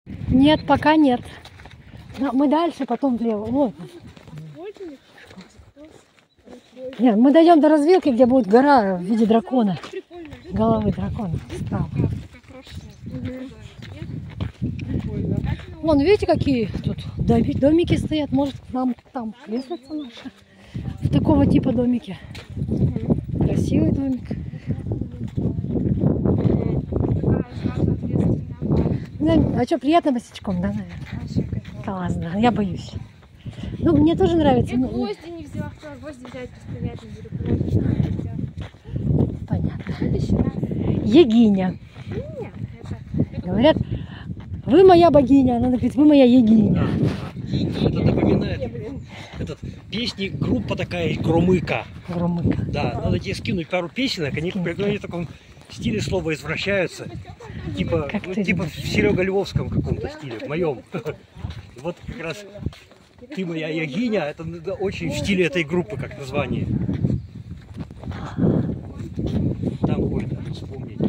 Нет, пока нет. Но мы дальше, потом влево. Вот. Нет, мы дойдем до развилки, где будет гора в виде дракона. Головы дракона справа. Вон, видите, какие тут домики стоят. Может, нам там весится наша. В такого типа домики. Красивый домик. А что, приятно босичком, да, наверное? Класс, да. Я боюсь. Ну, мне тоже нравится. Я гвозди не взяла, хотела гвозди взять, приятно. Понятно. Егиня. Говорят, вы моя богиня. Она говорит, вы моя егиня. Это напоминает песни, группа такая, Громыка. Громыка. Да, надо тебе скинуть пару песенок, они в таком стиле слова извращаются. Типа, типа в Серега Львовском каком-то стиле, в моем. Вот как раз ты моя ягиня, это очень в стиле этой группы, как название. Там можно вспомнить.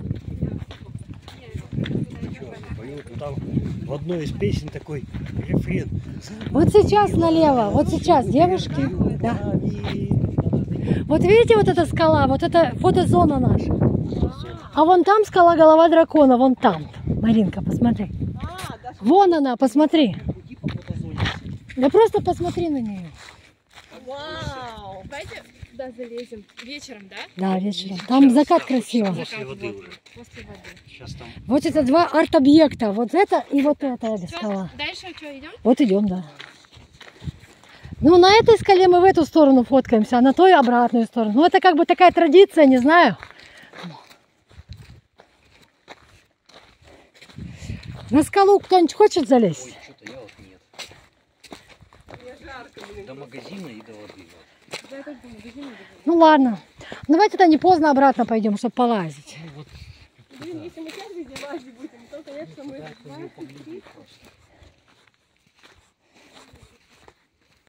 Там в одной из песен такой рефрен. Вот сейчас налево, вот сейчас, девушки. Да. Вот видите, вот эта скала, вот это фотозона наша. А вон там скала голова дракона, вон там. Маринка, посмотри. Вон она, посмотри. Да просто посмотри на нее. Вау! Давайте туда залезем. Вечером, да? Да, вечером. Там закат красиво. После воды уже. После воды. Сейчас там. Вот это два арт-объекта. Вот это и вот это скала. Дальше что, идем? Вот идем, да. Ну, на этой скале мы в эту сторону фоткаемся, а на той обратную сторону. Ну, это как бы такая традиция, не знаю. На скалу кто-нибудь хочет залезть? Ой, что-то я вот нет. До магазина и до воды. Ну, ладно. Давайте тогда не поздно обратно пойдем, чтобы полазить. Блин, если мы сейчас везде лазить будем, то, конечно, мы...